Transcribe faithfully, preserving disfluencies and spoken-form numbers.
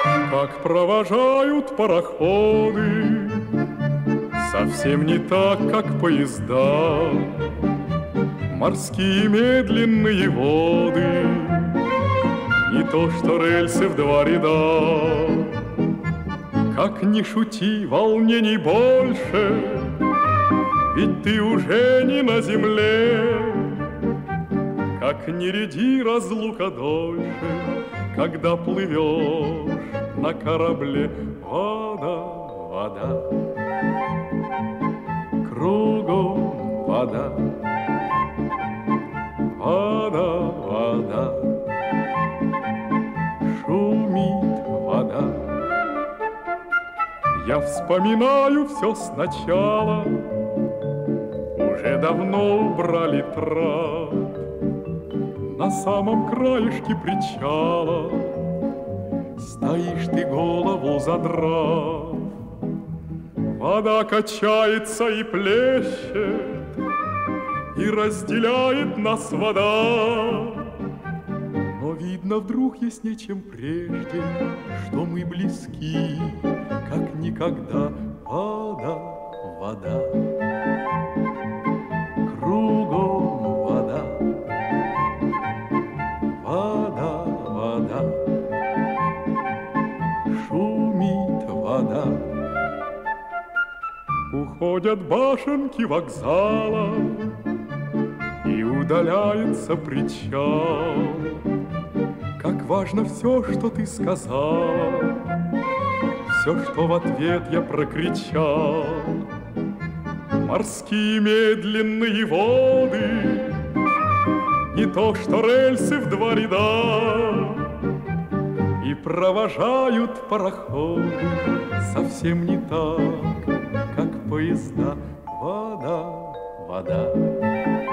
как провожают пароходы, совсем не так, как поезда. Морские медленные воды, не то что рельсы в два ряда. Как ни шути, волнений больше, ведь ты уже не на земле. Как ни ряди разлука дольше, когда плывешь на корабле. Вода, вода, кругом вода, вода, вода, шумит вода. Я вспоминаю все сначала, уже давно убрали трап. На самом краешке причала стоишь ты, голову задрав. Вода качается и плещет, и разделяет нас вода. Но видно вдруг яснее, чем прежде, что мы близки, как никогда. Вода, вода, кругом вода, вода, вода, шумит вода. Уходят башенки вокзала, и удаляется причал. Как важно все, что ты сказала, все, что в ответ я прокричал. Морские медленные воды, не то что рельсы в два ряда, и провожают пароходы совсем не так, как поезда. Вода, вода,